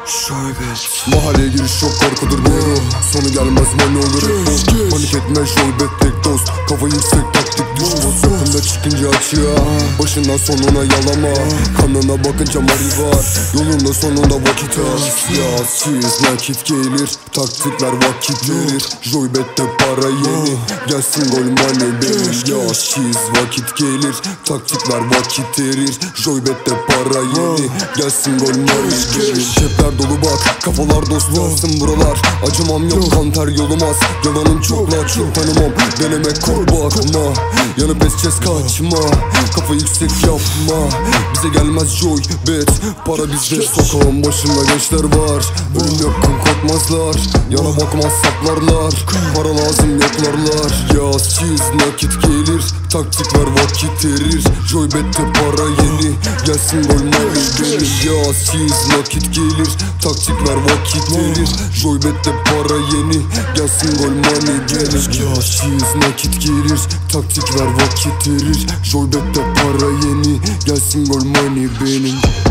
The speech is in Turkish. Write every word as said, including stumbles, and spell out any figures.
Şöbet. Mahalleye giriş çok korkudur bro. Sonu gelmez mani olur hep boz. Panik etme şöbet tek dost. Kafa yüksek taktik düş boz. Yakında çıkınca açığa, başından sonuna yalama. Kanına bakınca mari var, yolunda sonunda vakit az. Ya siz nakit gelir, taktikler vakit verir. Joybet'te para yeni, gelsin gol money benim. Ya siz vakit gelir, taktikler vakit verir. Joybet'te para yeni, gelsin gol money benim. Cepler dolu bak, kafalar dost varsın buralar. Acımam yok, kanter yolumaz. Yalanın çok lakin tanımam, deneme kor bakma. Yanıp eseceğiz kaçma, kafa yüksek yapma. Bize gelmez joybet, para bizde. Sokağın başında gençler var, ölüm yok korkmazlar. Yana bakmaz saplarlar, para lazım yoklarlar. Ya siz nakit gelir, taktikler vakit verir. Joybet'te para yeni, gelsin gol money benim. Ya siz nakit gelir, taktikler vakit verir. Joybet'te para yeni, gelsin gol money benim. Ya siz nakit gelir, taktikler vakit verir. Joybet'te para yeni, gelsin gol money benim.